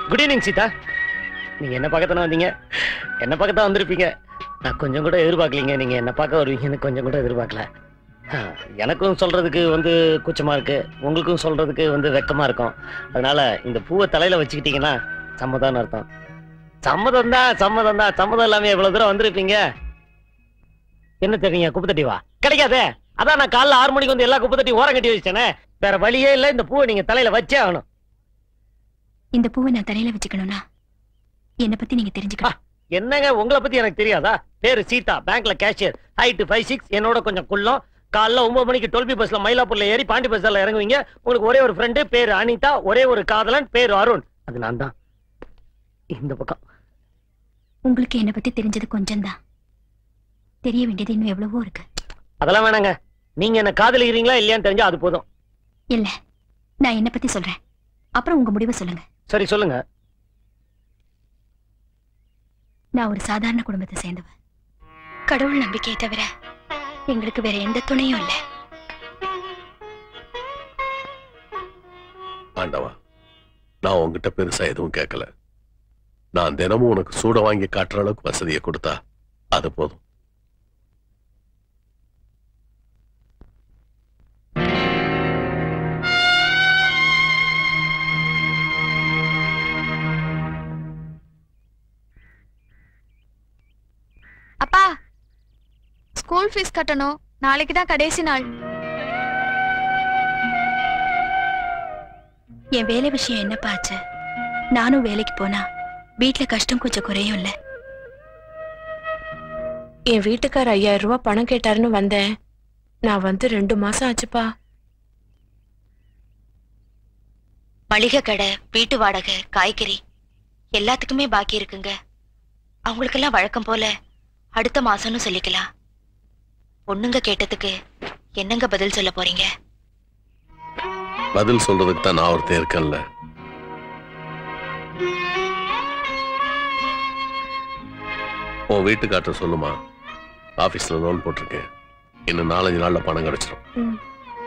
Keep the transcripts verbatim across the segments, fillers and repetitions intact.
Good evening Sita. நீங்க என்ன பார்க்கத்தானே வந்தீங்க? என்ன பார்க்கத்தான் வந்திருப்பீங்க. நான் கொஞ்சம் கூட எதிர்பார்க்கலீங்க நீங்க என்ன பார்க்க வருவீங்கன்னு கொஞ்சம் கூட எதிர்பார்க்கல. எனக்கும் சொல்றதுக்கு வந்து கூச்சமா இருக்கு, உங்களுக்கும் சொல்றதுக்கு வந்து வெக்கமா இருக்கும். அதனால இந்த பூவை தலையில வச்சுக்கிட்டீங்கன்னா சம்மதம்னு அர்த்தம். சம்மதம் தான் சம்மதம் தான் சம்மதம் இல்லாம எவ்வளவு தூரம் வந்திருப்பீங்க. என்ன தெரியுங்க, குப்பை தட்டி வா கிடைக்காதே. அதான் நான் காலைல ஆறு மணிக்கு வந்து எல்லா குப்பை தட்டி ஓரம் கட்டி வச்சேனே. வேற வழியே இல்லை, இந்த பூவை நீங்க தலையில வச்சே ஆகணும். இந்த பூவை நான் தலையில வச்சுக்கணும்னா என்ன பத்தி நீங்க தெரிஞ்சுக்கலாம். என்னங்க உங்களை பத்தி எனக்கு தெரியாதா? பேரு சீதா, பேங்க்ல கேஷியர், ஹைட் ஃபைவ் சிக்ஸ், என்னோட கொஞ்சம் குள்ளம். காலைல ஒன்பது மணிக்கு டுவெல்பி பஸ்ல மயிலாப்பூர்ல ஏறி பாண்டி பஸ்ல இறங்குவீங்க. உங்களுக்கு ஒரே ஒரு ஃப்ரெண்டு பேரு அனிதா, ஒரே ஒரு காதலன் பேரு அருண். அது நான் தான். இந்த பக்கம் உங்களுக்கு என்ன பத்தி தெரிஞ்சது கொஞ்சம் தான், தெரிய வேண்டியது இன்னும் எவ்வளவோ இருக்கு. அதெல்லாம் வேணாங்க. நீங்க என்ன காதலிக்கிறீங்களா இல்லையான்னு தெரிஞ்சா அது போதும். இல்ல, நான் என்ன பத்தி சொல்றேன், அப்புறம் உங்க முடிவை சொல்லுங்க. சரி சொல்லுங்க. நான் ஒரு சாதாரண குடும்பத்தை சேர்ந்தவ. கடவுள் நம்பிக்கையை தவிர எங்களுக்கு வேற எந்த துணையும் இல்ல. ஆண்டவா, நான் உங்ககிட்ட பெருசா எதுவும் கேட்கல. நான் தினமும் உனக்கு சூட வாங்கி காட்டுற அளவுக்கு வசதியை கொடுத்தா அது போதும். அப்பா, ஸ்கூல் ஃபீஸ் கட்டணும். நாளைக்கு தான் கடைசி நாள். என் வேலை விஷயம் என்னப்பா ஆச்சு? நானும் வேலைக்கு போனா வீட்டுல கஷ்டம் கொஞ்சம் குறையும் இல்ல. என் வீட்டுக்கார ஐயாயிரம் ரூபாய் பணம் கேட்டாருன்னு வந்தேன். நான் வந்து ரெண்டு மாசம் ஆச்சுப்பா. மளிகை கடை, வீட்டு வாடகை, காய்கறி எல்லாத்துக்குமே பாக்கி இருக்குங்க. அவங்களுக்கெல்லாம் வழக்கம் போல அடுத்த மாசம்னு சொல்லிக்கலாம். பொண்ணுங்க கேட்டதுக்கு என்னங்க பதில் சொல்ல போறீங்க? பதில் சொல்றதுக்கு தான் நான் ஒருத்தர் இருக்கேன்ல. உன் வீட்டுக்காரர் சொல்லுமா, ஆபீஸ்ல லோன் போட்டிருக்கேன், இன்னும் நாலஞ்சு நாள்ல பணம் கிடைச்சிடும்.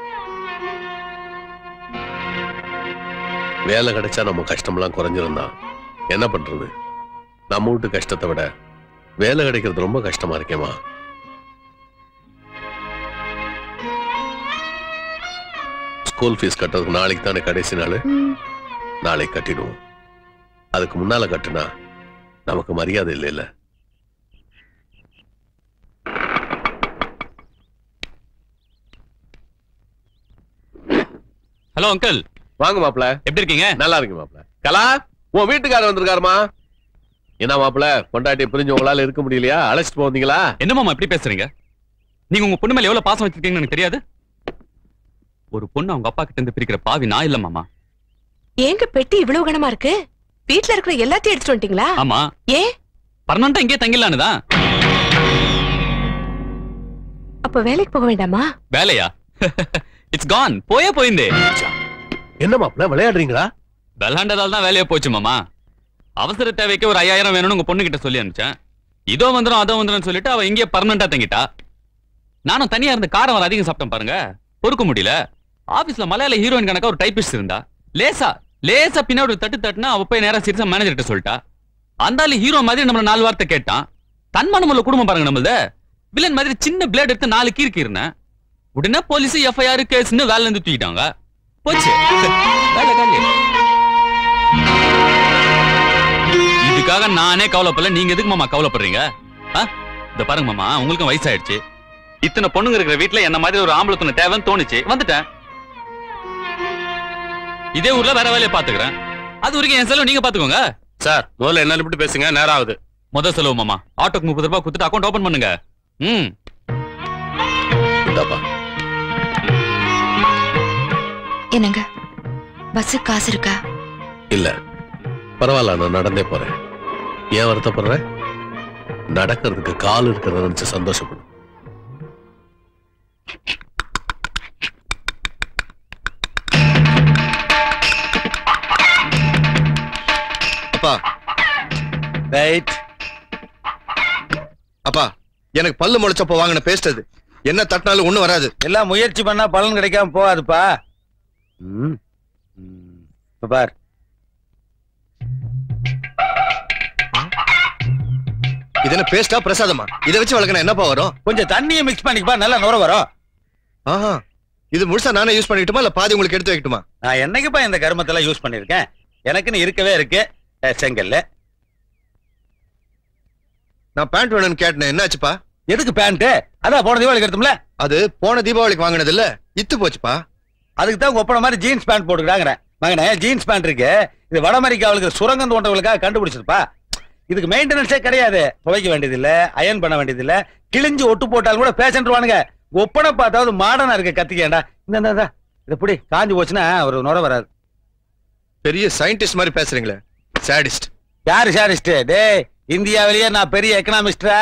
வேலை கிடைச்சா நம்ம கஷ்டமெல்லாம் குறைஞ்சிருந்தா என்ன பண்றது? நம்ம வீட்டு கஷ்டத்தை விட வேலை கிடைக்கிறது ரொம்ப கஷ்டமா இருக்கேமா. ஸ்கூல் ஃபீஸ் கட்டுறதுக்கு நாளைக்கு தானே கடைசி நாள். நாளைக்கு கட்டிடுவோம். அதுக்கு முன்னால கட்டுனா நமக்கு மரியாதை இல்லை இல்ல. Hello uncle. வாங்க மாப்பிள்ள. எப்படி இருக்கீங்க? நல்லா இருக்கு மாப்பிள்ள. கலா, உன் வீட்டுக்காரர் வந்திருக்காருமா. என்ன மாப்பிள்ள, பொண்டாட்டியை பிரிஞ்சு உங்களால இருக்க முடியலையா? அழைச்சிட்டு போவீங்களா? என்ன மாமா இப்படி பேசுறீங்க? நீங்க உங்க பொண்ணு மேல எவ்வளவு பாசம் வச்சிருக்கீங்கன்னு எனக்கு தெரியாது. ஒரு பொண்ணு அவங்க அப்பா கிட்ட இருந்து பிரிக்கிற பாவி நான் இல்ல மாமா. ஏங்க பெட்டி இவ்வளவு கனமா இருக்கு? வீட்டுல இருக்கிற எல்லாத்தையும் எடுத்துட்டு வந்துட்டீங்களா? ஆமா. ஏன் பர்மனண்டா இங்கே தங்கிடலான்னு தான். அப்ப வேலைக்கு போக வேண்டாமா? வேலையா? It's gone. போயே போயிருந்தே. என்ன மாப்பிள்ள விளையாடுறீங்களா? விளையாண்டதால தான் வேலையா போச்சு மாமா. அவசர தேவைக்கு ஒரு ஐயாயிரம் வேணும்னு உங்க பொண்ணு கிட்ட சொல்லி அனுப்பிச்சேன். இதோ வந்துடும் அதோ வந்துடும் சொல்லிட்டு அவ இங்கே பர்மனண்டா தங்கிட்டா. நானும் தனியா இருந்து காரம் வர அதிகம் சாப்பிட்டேன் பாருங்க, பொறுக்க முடியல. ஆபீஸ்ல மலையாள ஹீரோயின் கணக்கா ஒரு டைபிஸ்ட் இருந்தா, லேசா லேசா பின்னாடி ஒரு தட்டு தட்டுனா அவ போய் நேரா சீரியஸா மேனேஜர்கிட்ட சொல்லிட்டா. அந்த ஹீரோ மாதிரி நம்மள நாலு வார்த்தை கேட்டான். தன்மானம் உள்ள குடும்பம் பாருங்க நம்மளது. வில்லன் மாதிரி சின்ன பிளேட் எடுத்து நாலு கீர்க்கு இருந்தேன். உடனே போலீஸ் எஃப்ஐஆர் கேஸ்ன்னு வேலை இருந்து தூக்கிட்டாங்க. போச்சு வேலை காலி. இதுக்காக நானே கவலைப்படல, நீங்க எதுக்கு மாமா கவலைப்படுறீங்க? இந்த பாருங்க மாமா, உங்களுக்கும் வயசாயிடுச்சு. இத்தனை பொண்ணுங்க இருக்கிற வீட்டுல என்ன மாதிரி ஒரு ஆம்பளை துணை தேவைன்னு தோணுச்சு, வந்துட்டேன். இதே ஊர்ல வேற வேலையை பாத்துக்கிறேன். அது வரைக்கும் என் செலவு நீங்க பாத்துக்கோங்க. சார், முதல்ல என்ன இப்படி பேசுங்க, நேரம் ஆகுது. முதல் செலவு மாமா, ஆட்டோக்கு முப்பது ரூபாய் கொடுத்துட்டு அக்கௌண்ட் ஓபன் பண்ணுங்க. ம் இந்தாப்பா. என்னங்க பஸ் காசு இருக்கா? இல்ல பரவாயில்ல, நான் நடந்தே போறேன். ஏன் வருத்தப்படுற? நடக்கிறதுக்கு கால் இருக்கிறத நினைச்சு சந்தோஷப்படும். அப்பா ரைட். அப்பா, எனக்கு பல்லு முளைச்சப்போ வாங்கின பேஸ்ட் அது. என்ன தட்டினாலும் ஒண்ணும் வராது. எல்லாம் முயற்சி பண்ணா பலன் கிடைக்காம போகாதுப்பா. பார், இது என்ன பேஸ்டா பிரசாதமா? இதை வச்சு வளர்க்கணும் என்னப்பா வரும்? கொஞ்சம் தண்ணியை மிக்ஸ் பண்ணிக்கப்பா, நல்லா நுர வரும். ஆஹா, இது முழுசா நானே யூஸ் பண்ணிட்டுமா இல்ல பாதி உங்களுக்கு எடுத்து வைக்கட்டுமா? நான் என்னைக்குப்பா இந்த கருமத்தெல்லாம் யூஸ் பண்ணிருக்கேன். எனக்குன்னு இருக்கவே இருக்கு செங்கல்ல. நான் பேண்ட் வேணும்னு கேட்டேன், என்னாச்சுப்பா? எதுக்கு பேண்ட்? அதான் போன தீபாவளிக்கு எடுத்தோம்ல. அது போன தீபாவளிக்கு வாங்கினது இல்ல, இத்து போச்சுப்பா. அதுக்கு தான் ஒப்பன மாதிரி ஜீன்ஸ் பேண்ட் போட்டுக்கிறாங்க. மகனே, ஜீன்ஸ் பேண்ட் இருக்கு, இது வட அமெரிக்காவுக்கு சுரங்கம் தோன்றவங்களுக்காக கண்டுபிடிச்சிருப்பா. இதுக்கு மெயின்டெனன்ஸே கிடையாது. துவைக்க வேண்டியது இல்ல, அயன் பண்ண வேண்டியது இல்ல, கிழிஞ்சு ஒட்டு போட்டாலும் கூட பேசன்ட்ருவானுங்க. ஒப்பனை பார்த்தாவது மாடர்னா இருக்க கத்திக்கேண்டா. இந்த இதை புடி, காஞ்சி போச்சுன்னா ஒரு நுர வராது. பெரிய சயின்டிஸ்ட் மாதிரி பேசுறீங்களே. சாடிஸ்ட். யாரு சாடிஸ்ட்? டே, இந்தியாவிலேயே நான் பெரிய எக்கனாமிஸ்டா.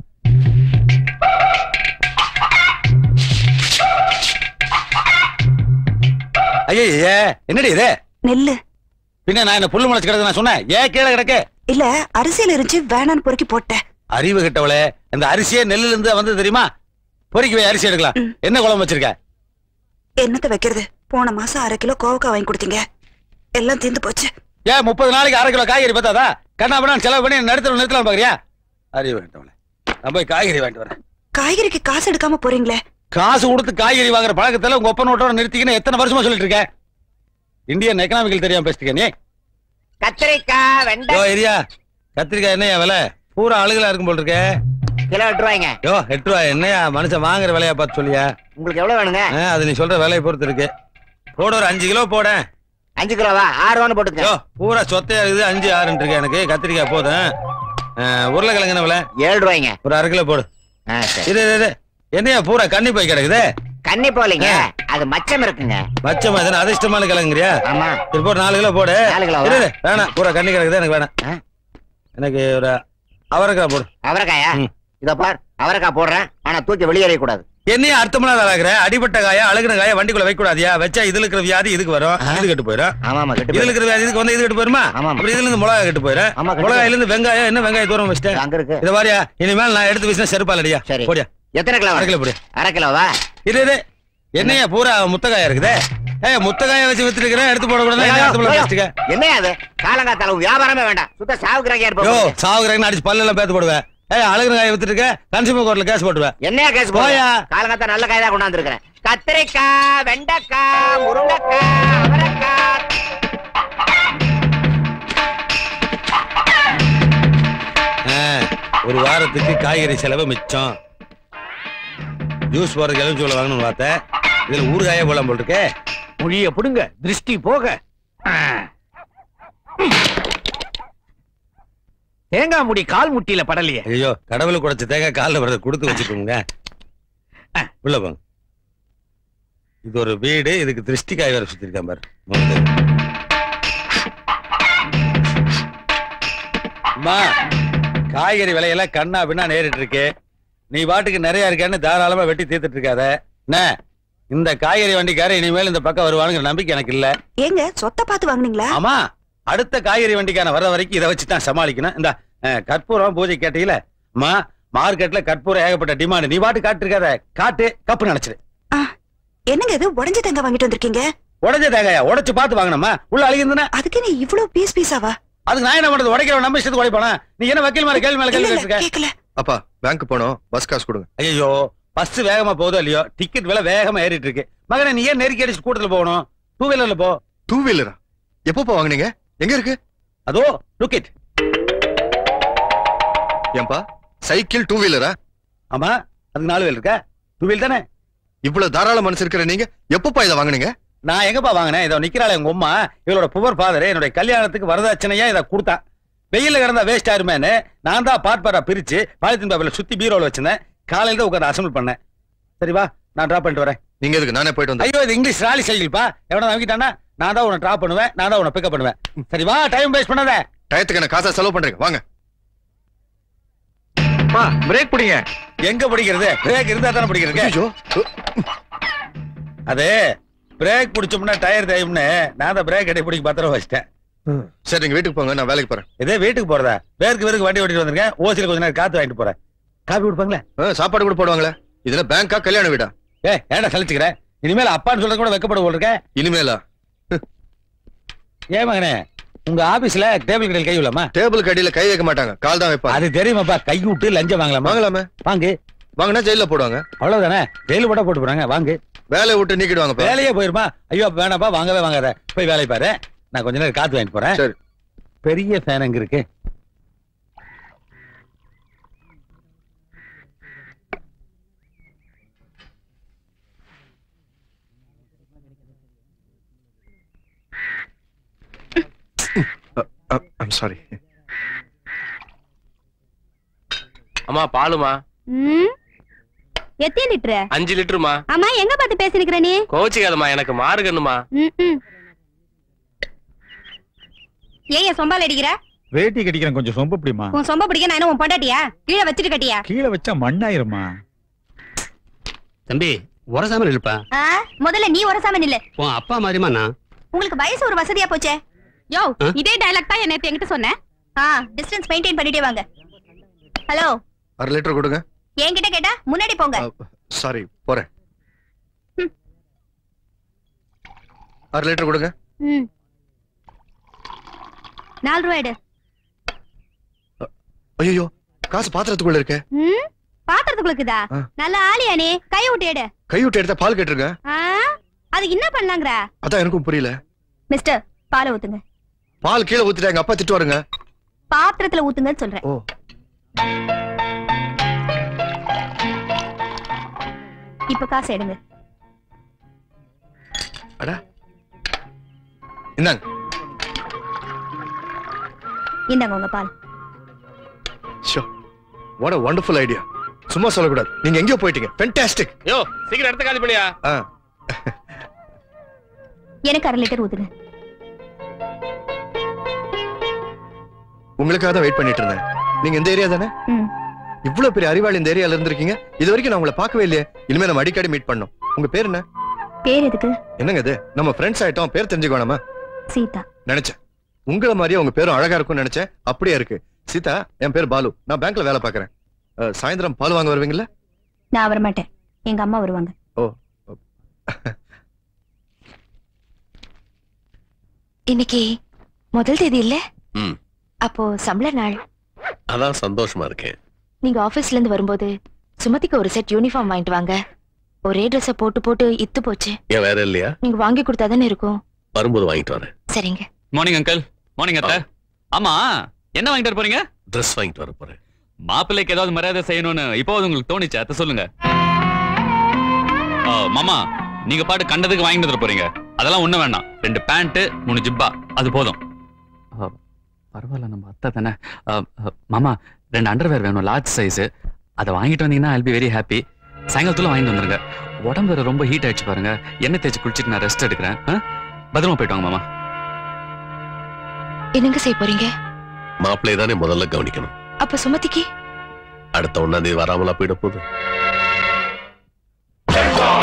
ஐயே, என்னடி இது? நெல்லு. பின்ன நான் என்ன புல்லு முளைச்சு கிடக்கு நான் சொன்னேன்? ஏன் கீழே கிடக்கு? இல்ல, அரிசியில இருந்துச்சு, வேணான்னு பொறுக்கி போட்டேன். அறிவு கிட்டவளே, இந்த அரிசியே நெல்லுல இருந்து வந்து தெரியுமா? பொறுக்கி போய் அரிசி எடுக்கலாம். என்ன குழம்பு வச்சிருக்க? என்னத்தை வைக்கிறது? போன மாசம் அரை கிலோ கோவக்காய் வாங்கி கொடுத்தீங்க, எல்லாம் தீர்ந்து போச்சு. ஏன் முப்பது நாளைக்கு அரை கிலோ காய்கறி பார்த்தாதா? கண்ணா பண்ணா செலவு பண்ணி நிறுத்தணும் நிறுத்தலாம் பாக்குறியா? அறிவு கிட்டவளே, நான் போய் காய்கறி வாங்கிட்டு வரேன். காய்கறிக்கு காசு எடுக்காம போறீங்களே. காசு கொடுத்து காய்கறி வாங்குற பழக்கத்துல உங்க ஒப்ப நோட்டோட நிறுத்திக்கின்னு எத்தனை வருஷமா சொல்லிட்டு இருக்க? இந்தியன் எக்கனாமிக்கல் தெரியாம பேசிட்டு நீ. கத்திரிக்காய் வெண்டை ஏரியா கத்திரிக்காய் என்னையா விலை? பூரா அழுகலா இருக்கும் போல் இருக்க. கிலோ எட்டு ரூபாய்ங்க. யோ, எட்டு ரூபாய் என்னையா மனுஷன் வாங்குற விலையா பார்த்து சொல்லியா? உங்களுக்கு எவ்வளவு வேணுங்க? அது நீ சொல்ற விலையை பொறுத்து இருக்கு. போட ஒரு அஞ்சு கிலோ போட. அஞ்சு கிலோவா? ஆறு ரூபான்னு போட்டுக்க. யோ, பூரா சொத்தையா இருக்குது, அஞ்சு ஆறுன்னு இருக்கு. எனக்கு கத்திரிக்காய் போதும். உருளைக்கிழங்கு என்ன விலை? ஏழு ரூபாய்ங்க. ஒரு அரை கிலோ போடு. இது இது என்னையா பூரா கண்ணி போய் கிடக்குது? கண்ணி போலீங்க, அது மச்சம் இருக்குங்க. மச்சம் எதுனா அதிர்ஷ்டமான கிழங்குறியா? ஆமா. இப்போ ஒரு நாலு கிலோ போடு. நாலு கிலோ வேணாம், பூரா கண்ணி கிடக்குது, எனக்கு வேணாம். எனக்கு ஒரு அவரைக்காய் போடு. அவரைக்காயா? இத பார், அவரைக்காய் போடுறேன், ஆனா தூக்கி வெளியேற கூடாது. என்னையா அர்த்தமெல்லாம் ஆகுற? அடிபட்ட காயா அழுகின காயா வண்டிக்குள்ள வைக்க கூடாதியா? வச்சா இதுல இருக்கிற வியாதி இதுக்கு வரும், இது கெட்டு போயிடும். ஆமா, இதுல இருக்கிற வியாதி இதுக்கு வந்து இது கெட்டு போயிருமா? அப்புறம் இதுல இருந்து மிளகா கெட்டு போயிடும். மிளகாயில இருந்து வெங்காயம், என்ன வெங்காயம் தூரம் வச்சுட்டேன் அங்க இருக்கு. இத மாதிரியா இனிமேல் நான் எடுத்து வீசினா செருப்பாலடியா. போடியா. எத்தனை கிலோ? அரை கிலோ போடு. அரை கிலோவா? இது இது என்னையா பூரா முத்தக்காயா இருக்குது? ஏய், முத்தக்காய வச்சு வித்துட்டு இருக்கிறேன், எடுத்து போட கூடாது. என்ன அது? காலங்காத்தால வியாபாரமே வேண்டாம், சுத்த சாவுக்குறாங்க இருப்போம். யோ, சாவுக்குறாங்க அடிச்சு பல்ல எல்லாம் பேத்து போடுவேன். ஏய், அழகு காய வித்துட்டு இருக்க, கன்சியூமர் கோர்ட்ல கேஸ் போட்டுவேன். என்ன கேஸ் போயா? காலங்காத்தா நல்ல காய் தான் கொண்டாந்து இருக்கிறேன். கத்திரிக்காய், வெண்டைக்காய், முருங்கைக்காய், அவரைக்காய். ஒரு வாரத்துக்கு காய்கறி செலவு மிச்சம். ஜூஸ் போறதுக்கு எலுமிச்சை பழம் வாங்கணும்னு பார்த்தேன், இதுல ஊறுகாயே போலாம் போல் இருக்கே. மொழிய புடுங்க, திருஷ்டி போக. தேங்காய் முடி கால் முட்டியில படலையே. ஐயோ, கடவுளை குடைச்ச தேங்காய் காலில் வரத கொடுத்து வச்சுக்கோங்க. உள்ள போங்க. இது ஒரு வீடு, இதுக்கு திருஷ்டி காய் வேற சுத்தி இருக்கான் பாரு. அம்மா, காய்கறி விலையெல்லாம் கண்ணா பின்னா நேரிட்டு இருக்கு. நீ பாட்டுக்கு நிறைய இருக்கேன்னு தாராளமா வெட்டி தீர்த்துட்டு இருக்காத. என்ன, இந்த காய்கறி வண்டிக்கார இனிமேல் இந்த பக்கம் வருவானுங்கிற நம்பிக்கை எனக்கு இல்ல. ஏங்க, சொத்தை பார்த்து வாங்குனீங்களா? ஆமா, அடுத்த காய்கறி வண்டிக்கான வர வரைக்கும் இதை வச்சுதான் சமாளிக்கணும். இந்த கற்பூரம் பூஜை கேட்டீங்களா? அம்மா, மார்க்கெட்ல கற்பூரம் ஏகப்பட்ட டிமாண்ட். நீ பாட்டு காட்டு இருக்காத, காட்டு கப்பு நினைச்சிரு. என்னங்க இது, உடஞ்ச தேங்காய் வாங்கிட்டு வந்திருக்கீங்க? உடஞ்ச தேங்காயா? உடைச்சு பார்த்து வாங்கணுமா? உள்ள அழுகிருந்தா அதுக்கு நீ இவ்வளவு பீஸ் பீஸாவா? அதுக்கு நான் என்ன பண்றது? உடைக்கிறவன் நம்ம இஷ்டத்துக்கு உடைப்பானா? நீ என்ன வக்கீல் மேல கேள்வி மேல கேள்வி கேட்க? அப்பா, பேங்க் போனோம், பஸ் காசு கொடுங்க. ஐயோ, பஸ் வேகமா போதோ இல்லையோ, டிக்கெட் விலை வேகமா ஏறிட்டு இருக்கு. மகனே, நீ ஏன் நெருக்கி அடிச்சு கூட்டத்துல போகணும்? டூ வீலர்ல போ. டூ வீலரா? எப்பப்பா வாங்குனீங்க? எங்க இருக்கு? அதோ லுக் இட். ஏன்பா, சைக்கிள் டூ வீலரா? ஆமா, அதுக்கு நாலு வீலர் இருக்கா? டூ வீலர் தானே. இவ்வளவு தாராள மனசு இருக்கிற நீங்க எப்பப்பா இதை வாங்குனீங்க? நான் எங்கப்பா வாங்கினேன்? இதை நிக்கிறாள் எங்க அம்மா, இவளோட புவர் ஃபாதர் என்னுடைய கல்யாணத்துக்கு வரதட்சணையா இதை கொடுத்தான். வெயில கிடந்தா வேஸ்ட் ஆயிருமேன்னு நான் தான் பார்ட் பார்ட்டா பிரிச்சு பாலித்தீன் பேப்பர்ல சுத்தி பீரோல வச்சிருந்தேன். காலையில தான் உட்காந்து அசம்பிள் பண்ணேன். சரிவா, நான் டிராப் பண்ணிட்டு வரேன். நீங்க எதுக்கு? நானே போயிட்டு வந்தேன். ஐயோ, இது இங்கிலீஷ் ராலி சைக்கிள்ப்பா. எவனா வாங்கிட்டானா நான் தான் உன்னை டிராப் பண்ணுவேன், நான் தான் உன்னை பிக்கப் பண்ணுவேன். சரிவா, டைம் வேஸ்ட் பண்ணாத. டயத்துக்கு என்ன காசா செலவு பண்றீங்க? வாங்க. பிரேக் பிடிங்க. எங்க பிடிக்கிறது? பிரேக் இருந்தா தானே பிடிக்கிறது. அது பிரேக் பிடிச்சோம்னா டயர் தேயும்னு நான் தான் பிரேக் அடி பிடிக்க பத்திரம் வச்சிட்டேன். சரி, நீங்க வீட்டுக்கு போங்க, நான் வேலைக்கு போறேன். இதே வீட்டுக்கு போறதா? பேருக்கு பேருக்கு வண்டி ஓட்டிட்டு வந்திருக்கேன். ஓசில கொஞ்ச நேரம் காத்து வாங்கிட்டு போறேன். காபி கொடுப்பாங்களே? சாப்பாடு கூட போடுவாங்களே. இதுல பேங்கா கல்யாண வீடா? ஏ, ஏன்டா சலிச்சுக்கிறேன்? இனிமேல் அப்பான்னு சொல்றது கூட வெக்கப்பட போல் இருக்க. இனிமேலா? ஏன் மகனே, உங்க ஆபீஸ்ல டேபிள் கடையில் கை விடலாமா? டேபிள் கடையில கை வைக்க மாட்டாங்க, கால் தான் வைப்பாங்க. அது தெரியுமாப்பா. கை விட்டு லஞ்சம் வாங்கலாமா? வாங்கலாமே. வாங்கு. வாங்கினா ஜெயில போடுவாங்க. அவ்வளவுதானே, ஜெயில போட போட்டு போறாங்க. வாங்கு. வேலையை விட்டு நீக்கிடுவாங்க. வேலையே போயிருமா? ஐயோ வேணாப்பா, வாங்கவே வாங்காத, போய் வேலையை பாரு. நான் கொஞ்ச நேரம் காத்து வாங்கிட்டு போறேன். சரி. பெரிய ஃபேன் அங்க இருக்கு. I'm sorry. அம்மா பாலுமா? ம் எத்தனை லிட்டர்? அஞ்சு லிட்டருமா. அம்மா எங்க பார்த்து பேசினிக்கிற நீ? கோச்சிக்காதம்மா, எனக்கு மாறுகண்ணுமா. ம் ஏன் சொம்பால அடிக்கிற? வேட்டி கட்டிக்கிறேன், கொஞ்சம் சொம்ப பிடிமா. உன் சொம்ப பிடிக்க நான் என்ன உன் பொண்டாட்டியா? கீழே வச்சிட்டு கட்டியா? கீழே வச்சா மண்ணாயிருமா. தம்பி உரசாம நில்லுப்பா. முதல்ல நீ உரசாம நில்லு. உன் அப்பா மாதிரிமா நான். உங்களுக்கு வயசு ஒரு வசதியா போச்சே. யோ இதே டயலாக் தான் நேத்து என்கிட்ட சொன்னேன். ஆ டிஸ்டன்ஸ் மெயின்டைன் பண்ணிட்டே வாங்க. ஹலோ, அரை லிட்டர் கொடுங்க. என்கிட்ட கேட்டா முன்னாடி போங்க. சாரி, போறேன். அரை லிட்டர் கொடுங்க. ம் நாலு ரூபாய் எடு. ஐயோ, காசு பாத்திரத்துக்குள்ள இருக்கு. ம் பாத்திரத்துக்குள்ளக்குதா? நல்ல ஆளியா நீ, கை விட்டு எடு. கை விட்டு எடுத்தா பால் கேட்டுருங்க. அது என்ன பண்ணலாங்கற? அதான் எனக்கும் புரியல. மிஸ்டர், பால் ஊத்துங்க. பால் கீழே ஊத்திட்டாங்க, அப்பா திட்டு வருங்க. பாத்திரத்துல ஊத்துங்கன்னு சொல்றேன். ஓ. இப்ப காசு எடுங்க. அட இந்தாங்க. இந்தாங்க உங்க பால். So, what a wonderful idea. சும்மா சொல்லக்கூடாது, நீங்க எங்கேயோ போயிட்டீங்க. ஃபேண்டாஸ்டிக். யோ சீக்கிரம் எடுத்து காலி பண்ணியா. எனக்கு அரை லிட்டர் ஊத்துங்க. உங்களுக்காக தான் வெயிட் பண்ணிட்டு இருந்தேன். நீங்க இந்த ஏரியா தானே? இவ்வளவு பெரிய அறிவாளி இந்த ஏரியால இருந்திருக்கீங்க. இது வரைக்கும் நான் உங்களை பார்க்கவே இல்லையே. இனிமே நம்ம அடிக்கடி மீட் பண்ணோம். உங்க பேர் என்ன? பேர் எதுக்கு? என்னங்க இது, நம்ம ஃப்ரெண்ட்ஸ் ஆயிட்டோம், பேர் தெரிஞ்சுக்கோணுமா? சீதா. நினைச்சேன் உங்களை மாதிரியே உங்க பேரும் அழகா இருக்கும்னு நினைச்சேன். அப்படியே இருக்கு. சீதா, என் பேர் பாலு. நான் பேங்க்ல வேலை பாக்குறேன். சாயந்தரம் பால் வாங்க வருவீங்களா? நான் வர மாட்டேன், எங்க அம்மா வருவாங்க. ஓ. இன்னைக்கு முதல் தேதி இல்ல? ம். அப்போ சம்பள நாள். அதான் சந்தோஷமா இருக்கேன். நீங்க ஆபீஸ்ல இருந்து வரும்போது சுமதிக்கு ஒரு செட் யூனிஃபார்ம் வாங்கிட்டு வாங்க. ஒரே ட்ரெஸ் போட்டு போட்டு இத்து போச்சு. ஏன் வேற இல்லையா? நீங்க வாங்கி கொடுத்தாதானே இருக்கும். வரும்போது வாங்கிட்டு வரேன். சரிங்க. Morning uncle. மார்னிங் அத்தை. ஆமா, என்ன வாங்கிட்டு வர போறீங்க? ட்ரெஸ் வாங்கிட்டு வர போறேன். மாப்பிள்ளைக்கு ஏதாவது மரியாதை செய்யணும்னு இப்போ உங்களுக்கு தோணிச்சு, அத்தை சொல்லுங்க. மாமா, நீங்க பாட்டு கண்டதுக்கு வாங்கிட்டு வர போறீங்க. அதெல்லாம் ஒண்ணு வேண்டாம். ரெண்டு பேண்ட், மூணு ஜிப்பா, அது போதும். பரவாயில்ல, நம்ம அத்தை தானே. மாமா, ரெண்டு அண்டர்வேர் வேணும், லார்ஜ் சைஸ். அதை வாங்கிட்டு வந்தீங்கன்னா ஐல் பி வெரி ஹாப்பி. சாயங்காலத்துல வாங்கிட்டு வந்துருங்க. உடம்பு வேற ரொம்ப ஹீட் ஆயிடுச்சு பாருங்க. எண்ணெய் தேய்ச்சி குளிச்சுட்டு நான் ரெஸ்ட் எடுக்கிறேன். பத்திரமா போயிட்டு வாங்க மாமா. என்னங்க செய்ய போறீங்க? மாப்பிள்ளையை தானே முதல்ல கவனிக்கணும். அப்ப சுமதிக்கு அடுத்த ஒன்னாம் தேதி வராமலா போயிட போகுது.